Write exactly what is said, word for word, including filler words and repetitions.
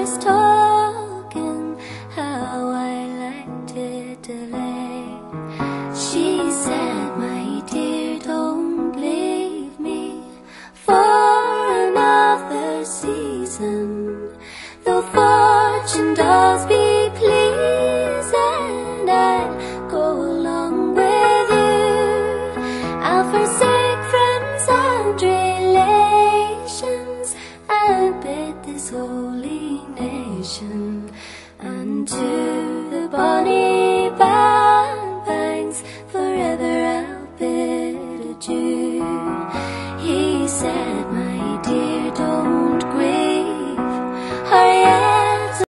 always talking how I liked it delay. She said, my dear, don't leave me for another season. Though fortune does be pleased and I'd go along with you, I'll forsake friends and relations and bid this holy nation unto